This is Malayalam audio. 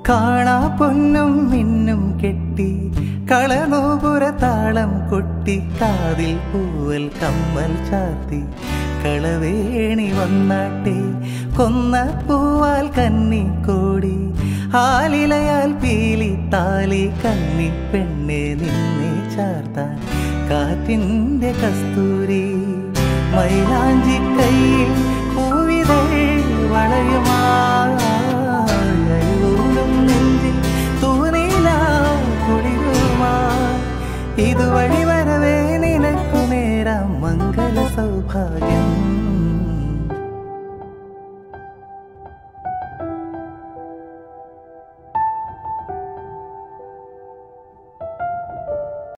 കാണാ പൊന്നും മിന്നും കെട്ടി കളനൂപുര താളം കൊട്ടി കാതിൽ പൂവൽ കമ്മൽ ചാർത്തി കളവേണി വന്നാട്ടെ കൊന്ന പൂവാൽ കന്നിക്കോടി ആലിലയാൽ പീലി താലി കന്നി പെണ്ണെ നിന്നെ ചാർത്താൻ കാറ്റിൻ്റെ കസ്തൂരി മൈലാഞ്ചി കയ്യിൽ